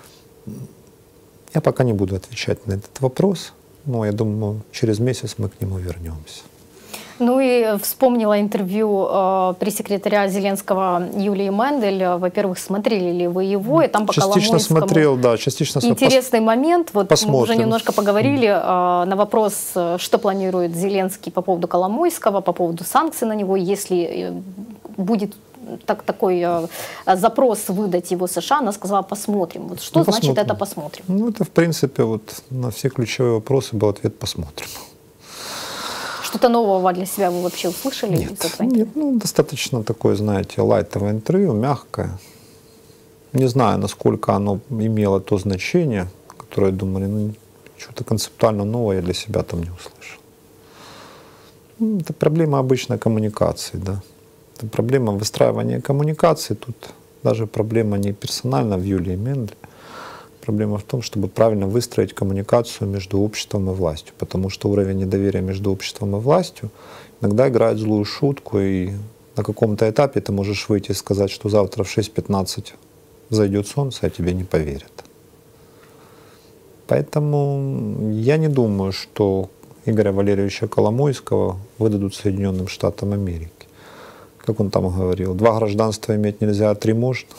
Я пока не буду отвечать на этот вопрос. Но я думаю, через месяц мы к нему вернемся. Ну и вспомнила интервью э, пресс-секретаря Зеленского Юлии Мендель. Во-первых, смотрели ли вы его? И там по частично смотрел, да, частично смотрел. Интересный момент. Вот посмотрим. Мы уже немножко поговорили э, на вопрос, что планирует Зеленский по поводу Коломойского, по поводу санкций на него, если будет так, такой э, запрос выдать его США. Она сказала: посмотрим. Вот что ну, значит посмотрим. это посмотрим? Ну, это, в принципе, вот на все ключевые вопросы был ответ: посмотрим. Что-то нового для себя вы вообще услышали? Нет, нет, ну, достаточно такое, знаете, лайтовое интервью, мягкое. Не знаю, насколько оно имело то значение, которое думали, ну, что-то концептуально новое я для себя там не услышал. Ну, это проблема обычной коммуникации, да. Это проблема выстраивания коммуникации. Тут даже проблема не персонально в Юлии Мендель. Проблема в том, чтобы правильно выстроить коммуникацию между обществом и властью. Потому что уровень недоверия между обществом и властью иногда играет злую шутку. И на каком-то этапе ты можешь выйти и сказать, что завтра в шесть пятнадцать зайдет солнце, а тебе не поверят. Поэтому я не думаю, что Игоря Валерьевича Коломойского выдадут Соединенным Штатам Америки. Как он там говорил, два гражданства иметь нельзя, а три можно.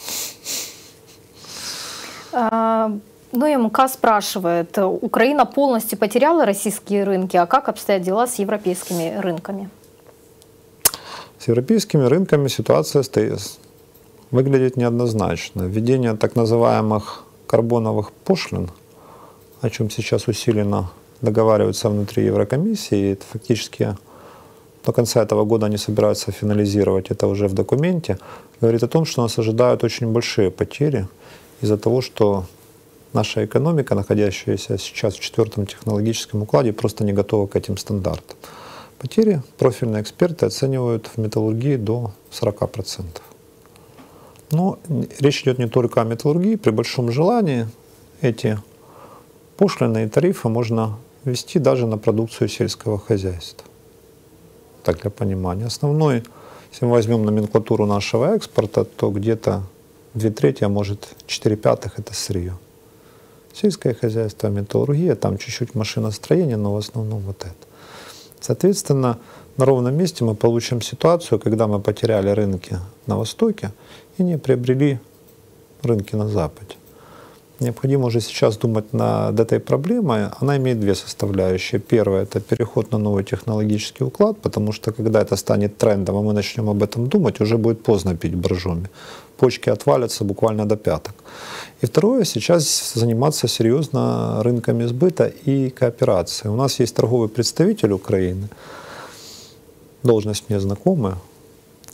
А, ну и МК спрашивает, Украина полностью потеряла российские рынки, а как обстоят дела с европейскими рынками? С европейскими рынками ситуация выглядит неоднозначно. Введение так называемых карбоновых пошлин, о чем сейчас усиленно договариваются внутри Еврокомиссии, это фактически до конца этого года они собираются финализировать это уже в документе, говорит о том, что нас ожидают очень большие потери из-за того, что наша экономика, находящаяся сейчас в четвертом технологическом укладе, просто не готова к этим стандартам. Потери профильные эксперты оценивают в металлургии до сорока процентов. Но речь идет не только о металлургии. При большом желании эти пошлины и тарифы можно ввести даже на продукцию сельского хозяйства. Так, для понимания. Основной, если мы возьмем номенклатуру нашего экспорта, то где-то две трети, а может четыре пятых это сырье. Сельское хозяйство, металлургия, там чуть-чуть машиностроение, но в основном вот это. Соответственно, на ровном месте мы получим ситуацию, когда мы потеряли рынки на Востоке и не приобрели рынки на Западе. Необходимо уже сейчас думать над этой проблемой. Она имеет две составляющие. Первая – это переход на новый технологический уклад, потому что когда это станет трендом, а мы начнем об этом думать, уже будет поздно пить боржоми. Почки отвалятся буквально до пяток. И второе – сейчас заниматься серьезно рынками сбыта и кооперацией. У нас есть торговый представитель Украины, должность мне знакомая.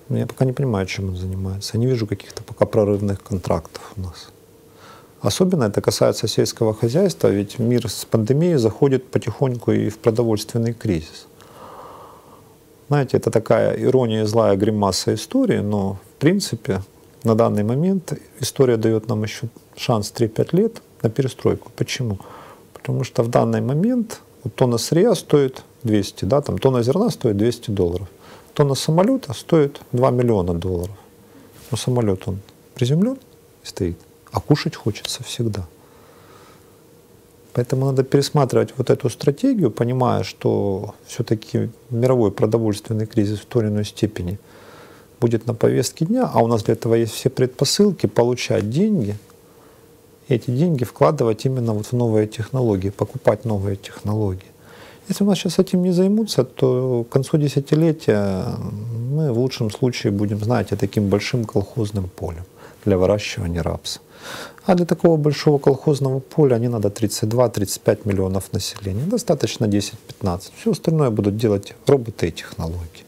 Я пока не понимаю, чем он занимается. Я не вижу каких-то пока прорывных контрактов у нас. Особенно это касается сельского хозяйства, ведь мир с пандемией заходит потихоньку и в продовольственный кризис. Знаете, это такая ирония и злая гримаса истории, но в принципе на данный момент история дает нам еще шанс три-пять лет на перестройку. Почему? Потому что в данный момент вот тонна сырья стоит двести, да, там тонна зерна стоит двести долларов. Тонна самолета стоит два миллиона долларов. Но самолет, он приземлен и стоит, а кушать хочется всегда. Поэтому надо пересматривать вот эту стратегию, понимая, что все-таки мировой продовольственный кризис в той или иной степени будет на повестке дня, а у нас для этого есть все предпосылки получать деньги, и эти деньги вкладывать именно вот в новые технологии, покупать новые технологии. Если у нас сейчас этим не займутся, то к концу десятилетия мы в лучшем случае будем, знаете, таким большим колхозным полем для выращивания рапса. А для такого большого колхозного поля не надо тридцать два — тридцать пять миллионов населения. Достаточно десять-пятнадцать. Все остальное будут делать роботы и технологии.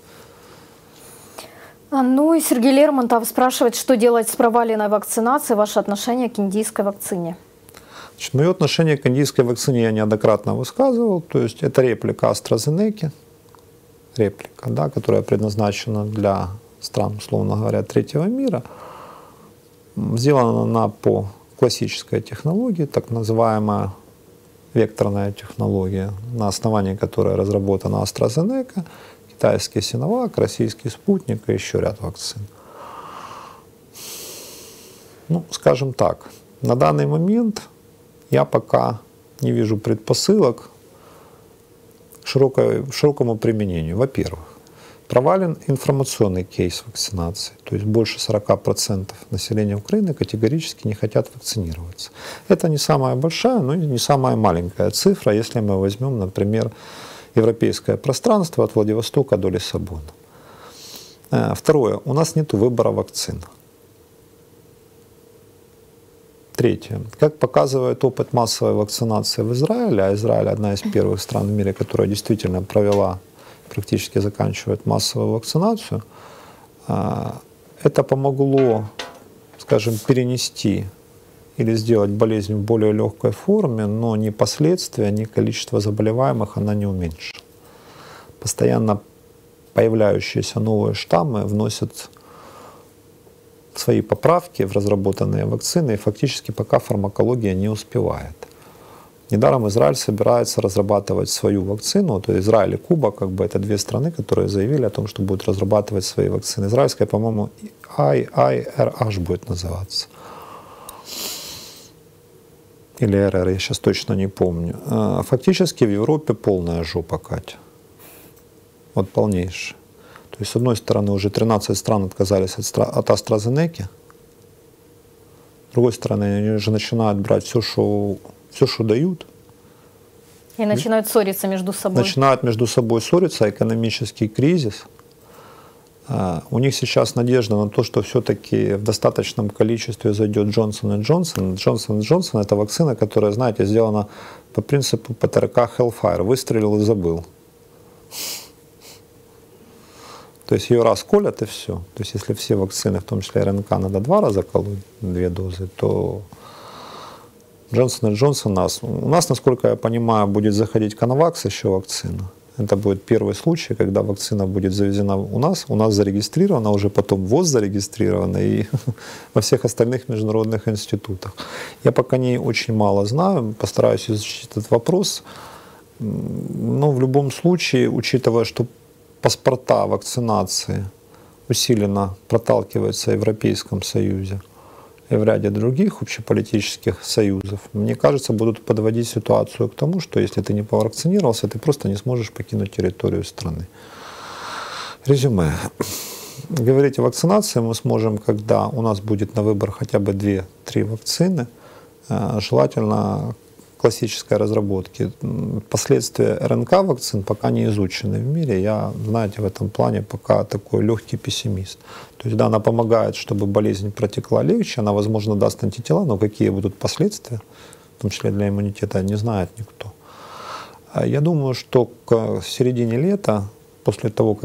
Ну и Сергей Лермонтов спрашивает, что делать с проваленной вакцинацией, ваше отношение к индийской вакцине? Значит, мое отношение к индийской вакцине я неоднократно высказывал. То есть это реплика AstraZeneca, реплика, да, которая предназначена для стран, условно говоря, третьего мира. Сделана она по классической технологии, так называемая векторная технология, на основании которой разработана AstraZeneca, китайский Sinovac, российский Спутник и еще ряд вакцин. Ну, скажем так, на данный момент я пока не вижу предпосылок к широкой, широкому применению. Во-первых, провален информационный кейс вакцинации, то есть больше сорока процентов населения Украины категорически не хотят вакцинироваться. Это не самая большая, но и не самая маленькая цифра, если мы возьмем, например, европейское пространство от Владивостока до Лиссабона. Второе, у нас нет выбора вакцин. Третье. Как показывает опыт массовой вакцинации в Израиле, а Израиль одна из первых стран в мире, которая действительно провела, практически заканчивает массовую вакцинацию, это помогло, скажем, перенести или сделать болезнь в более легкой форме, но ни последствия, ни количество заболеваемых она не уменьшила. Постоянно появляющиеся новые штаммы вносят свои поправки в разработанные вакцины, и фактически пока фармакология не успевает. Недаром Израиль собирается разрабатывать свою вакцину, то есть Израиль и Куба, как бы это две страны, которые заявили о том, что будут разрабатывать свои вакцины. Израильская, по-моему, ай ай ар эйч будет называться. Или эр эр, я сейчас точно не помню. Фактически в Европе полная жопа, Катя. Вот полнейшая. То есть, с одной стороны, уже тринадцать стран отказались от, от AstraZeneca. С другой стороны, они уже начинают брать все, что, все, что дают. И начинают ссориться между собой. Начинают между собой ссориться, экономический кризис. У них сейчас надежда на то, что все-таки в достаточном количестве зайдет Джонсон и Джонсон. Джонсон и Джонсон — это вакцина, которая, знаете, сделана по принципу ПТРК Hellfire. Выстрелил и забыл. То есть ее раз колят и все. То есть если все вакцины, в том числе эр эн ка, надо два раза колоть, две дозы, то Джонсон и Джонсон нас, у нас, насколько я понимаю, будет заходить Коновакс, еще вакцина. Это будет первый случай, когда вакцина будет завезена у нас, у нас зарегистрирована, уже потом ВОЗ зарегистрирована и во всех остальных международных институтах. Я пока не очень мало знаю, постараюсь изучить этот вопрос, но в любом случае, учитывая, что паспорта вакцинации усиленно проталкиваются в Европейском Союзе и в ряде других общеполитических союзов, мне кажется, будут подводить ситуацию к тому, что если ты не повакцинировался, ты просто не сможешь покинуть территорию страны. Резюме. Говорить о вакцинации мы сможем, когда у нас будет на выбор хотя бы две-три вакцины, желательно классической разработки. Последствия эр эн ка вакцин пока не изучены в мире. Я, знаете, в этом плане пока такой легкий пессимист. То есть, да, она помогает, чтобы болезнь протекла легче, она, возможно, даст антитела, но какие будут последствия, в том числе для иммунитета, не знает никто. Я думаю, что к середине лета, после того, как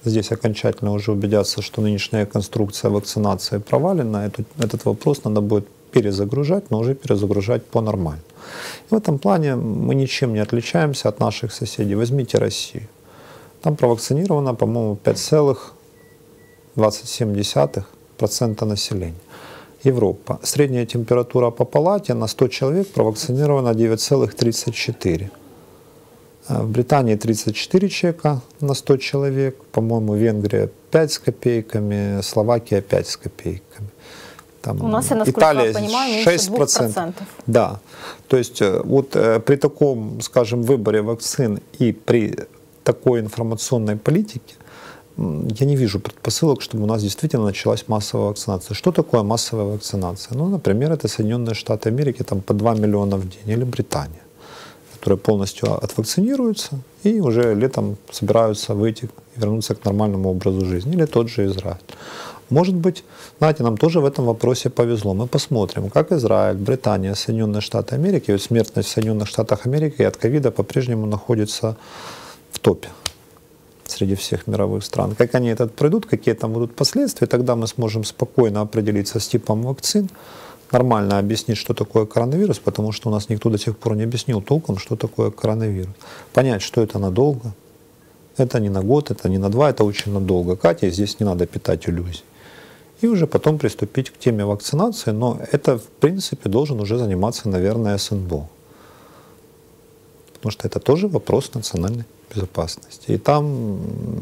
здесь окончательно уже убедятся, что нынешняя конструкция вакцинации провалена, этот, этот вопрос надо будет перезагружать, но уже перезагружать по-нормальному. В этом плане мы ничем не отличаемся от наших соседей. Возьмите Россию. Там провакцинировано, по-моему, пять целых двадцать семь десятых процента населения. Европа. Средняя температура по палате на сто человек провакцинировано девять целых тридцать четыре. В Британии тридцать четыре человека на сто человек, по-моему, Венгрия пять с копейками, Словакия пять с копейками. Там, у нас, я, насколько Италия я понимаю, шесть процентов. Да, то есть вот при таком, скажем, выборе вакцин и при такой информационной политике я не вижу предпосылок, чтобы у нас действительно началась массовая вакцинация. Что такое массовая вакцинация? Ну, например, это Соединенные Штаты Америки, там по два миллиона в день, или Британия, которые полностью отвакцинируются и уже летом собираются выйти и вернуться к нормальному образу жизни, или тот же Израиль. Может быть, знаете, нам тоже в этом вопросе повезло. Мы посмотрим, как Израиль, Британия, Соединенные Штаты Америки, ведь смертность в Соединенных Штатах Америки от ковида по-прежнему находится в топе среди всех мировых стран. Как они это пройдут, какие там будут последствия, тогда мы сможем спокойно определиться с типом вакцин, нормально объяснить, что такое коронавирус, потому что у нас никто до сих пор не объяснил толком, что такое коронавирус. Понять, что это надолго, это не на год, это не на два, это очень надолго. Катя, здесь не надо питать иллюзий. И уже потом приступить к теме вакцинации, но это, в принципе, должен уже заниматься, наверное, СНБО. Потому что это тоже вопрос национальной безопасности. И там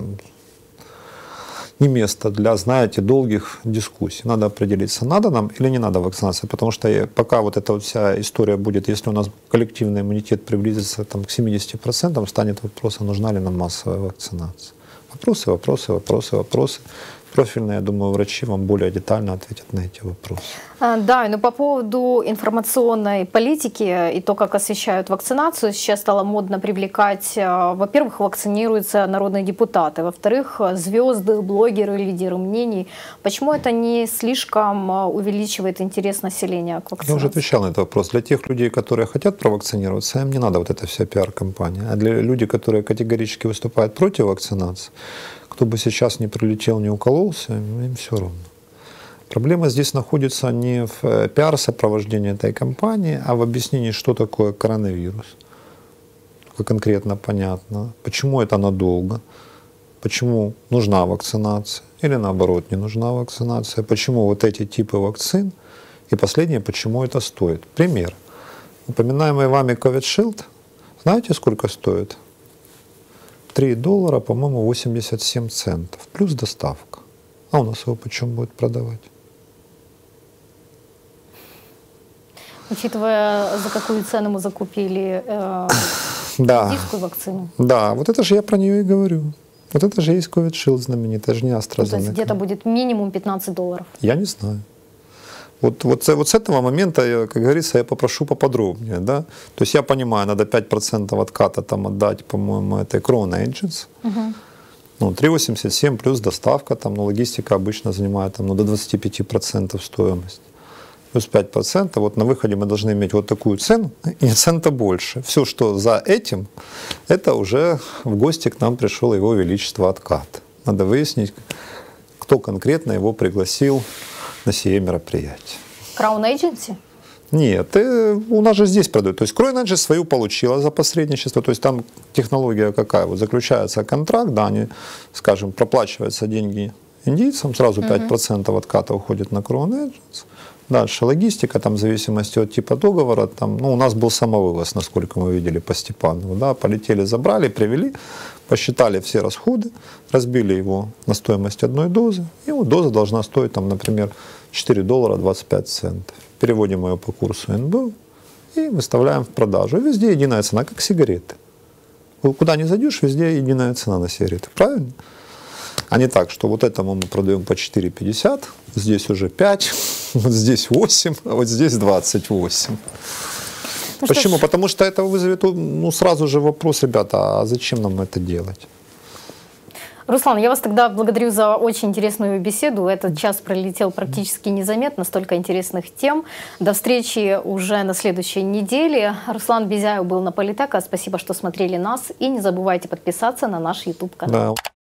не место для, знаете, долгих дискуссий. Надо определиться, надо нам или не надо вакцинация. Потому что пока вот эта вот вся история будет, если у нас коллективный иммунитет приблизится там, к семидесяти процентам, станет вопрос, а нужна ли нам массовая вакцинация. Вопросы, вопросы, вопросы, вопросы. Профильные, я думаю, врачи вам более детально ответят на эти вопросы. Да, но по поводу информационной политики и то, как освещают вакцинацию, сейчас стало модно привлекать, во-первых, вакцинируются народные депутаты, во-вторых, звезды, блогеры, лидеры мнений. Почему это не слишком увеличивает интерес населения к вакцинации? Я уже отвечал на этот вопрос. Для тех людей, которые хотят провакцинироваться, им не надо вот эта вся пиар-компания. А для людей, которые категорически выступают против вакцинации, кто бы сейчас не прилетел, не укололся, им все равно. Проблема здесь находится не в пиар-сопровождении этой кампании, а в объяснении, что такое коронавирус. Только конкретно понятно, почему это надолго, почему нужна вакцинация или наоборот не нужна вакцинация, почему вот эти типы вакцин и последнее, почему это стоит. Пример. Упоминаемый вами Covishield, знаете, сколько стоит? три доллара, по-моему, восемьдесят семь центов, плюс доставка. А у нас его почем будет продавать? Учитывая, за какую цену мы закупили э, да. киевскую вакцину. Да, вот это же я про нее и говорю. Вот это же есть Covishield знаменитый, это же не AstraZeneca. То есть где-то будет минимум пятнадцать долларов. Я не знаю. Вот, вот, вот с этого момента, я, как говорится, я попрошу поподробнее. Да? То есть я понимаю, надо пять процентов отката там отдать, по-моему, этой Crown Agents. Угу. Ну, три восемьдесят семь плюс доставка, там, ну, логистика обычно занимает там, ну, до двадцати пяти процентов стоимость. Плюс пять процентов. Вот на выходе мы должны иметь вот такую цену, и цента больше. Все, что за этим, это уже в гости к нам пришел Его Величество откат. Надо выяснить, кто конкретно его пригласил на сие мероприятие. Crown Agency? Нет, э, у нас же здесь продают. То есть Crown Agency свою получила за посредничество. То есть там технология какая? Вот заключается контракт, да, они, скажем, проплачиваются деньги индийцам, сразу пять процентов отката уходит на Crown Agency. Дальше логистика, там в зависимости от типа договора, там, ну, у нас был самовывоз, насколько мы видели по Степанову, да, полетели, забрали, привели, посчитали все расходы, разбили его на стоимость одной дозы, и вот доза должна стоить, там, например, четыре доллара двадцать пять центов. Переводим ее по курсу эн бэ о и выставляем в продажу. И везде единая цена, как сигареты. Куда ни зайдешь, везде единая цена на сигареты, правильно? А не так, что вот этому мы продаем по четыре пятьдесят, здесь уже пять, вот здесь восемь, а вот здесь двадцать восемь. Ну, почему? Что Потому что это вызовет, ну, сразу же вопрос, ребята, а зачем нам это делать? Руслан, я вас тогда благодарю за очень интересную беседу. Этот час пролетел практически незаметно, столько интересных тем. До встречи уже на следующей неделе. Руслан Безяев был на Политека. Спасибо, что смотрели нас. И не забывайте подписаться на наш ютуб канал. Да.